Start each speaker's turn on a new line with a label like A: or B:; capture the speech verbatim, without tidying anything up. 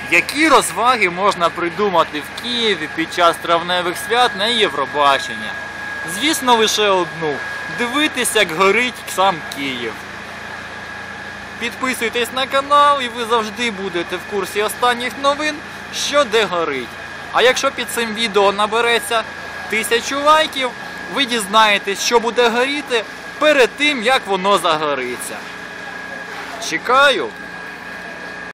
A: Які розваги можна придумати в Києві під час травневих свят на Євробачення? Звісно, лише одну – дивитись, як горить сам Київ. Підписуйтесь на канал і ви завжди будете в курсі останніх новин, що де горить. А якщо під цим відео набереться тисячу лайків, ви дізнаєтесь, що буде горіти перед тим, як воно загориться. Чекаю!